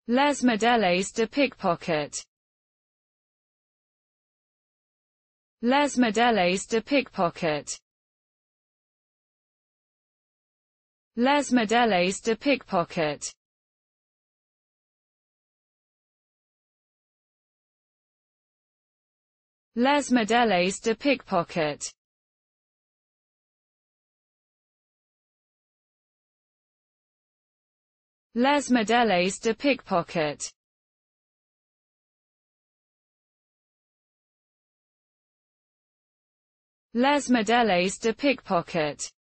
Les modèles de Pickpocket. Les modèles de Pickpocket. Les modèles de Pickpocket. Les modèles de Pickpocket. Les modèles de Pickpocket. Les modèles de Pickpocket.